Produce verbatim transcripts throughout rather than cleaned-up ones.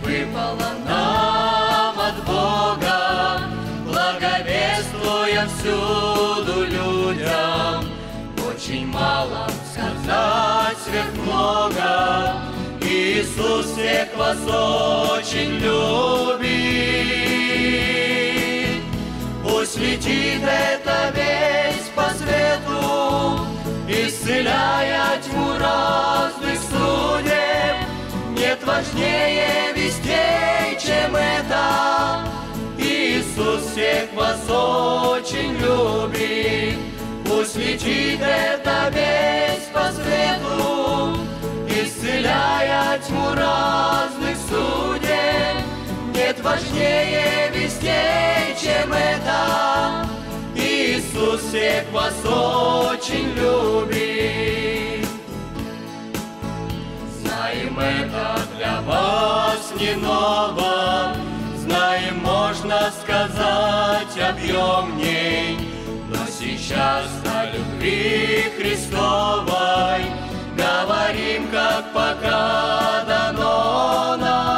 выпало нам от Бога, благовествуя всюду людям. Очень мало сказать сверхмного, Иисус всех вас очень любит. Пусть летит эта весть по свету, исцеляя тьму разных судеб. Нет важнее вестей, чем это. Иисус всех вас очень любит. Пусть летит эта весть по свету, исцеляя тьму разных судеб. Нет важнее вестей, чем это. Иисус всех вас очень любит. Знаем, это для вас не ново, знаем, можно сказать объемней, но сейчас о любви Христовой говорим, как пока дано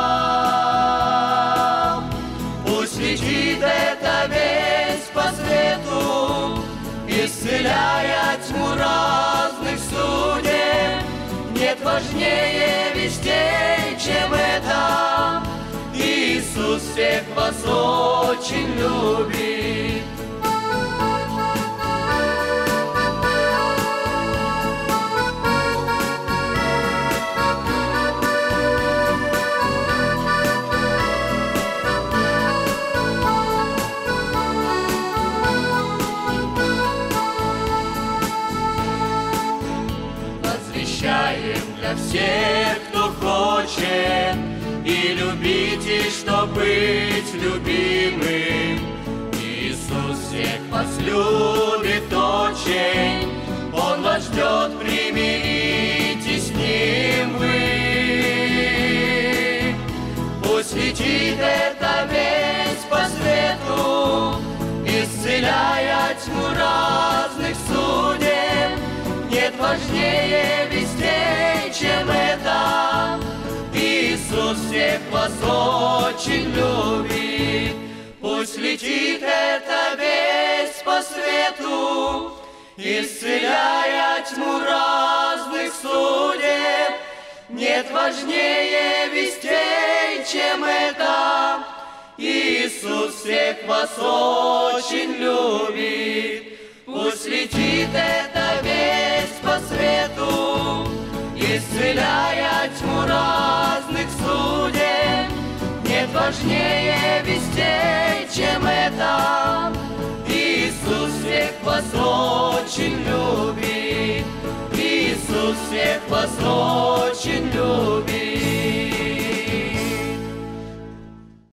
нам. Пусть летит эта весть по свету, исцеляя тьму разных судеб. Нет важнее вестей, чем это. Иисус всех вас очень любит. Для всех, кто хочет и любить, и что быть любимым. Иисус всех вас любит очень, Он вас ждет, примиритесь с Ним вы. Пусть летит эта весть по свету, исцеляя тьму разных судеб. Нет важнее вестей, чем это. Иисус всех вас очень любит. Пусть летит эта весть по свету, исцеляя тьму разных судеб. Нет важнее вестей, чем это. Иисус всех вас очень любит. Пусть летит эта весть по свету, исцеляя тьму разных судеб. Нет важнее вестей, чем это. Иисус всех вас очень любит. Иисус всех вас очень любит.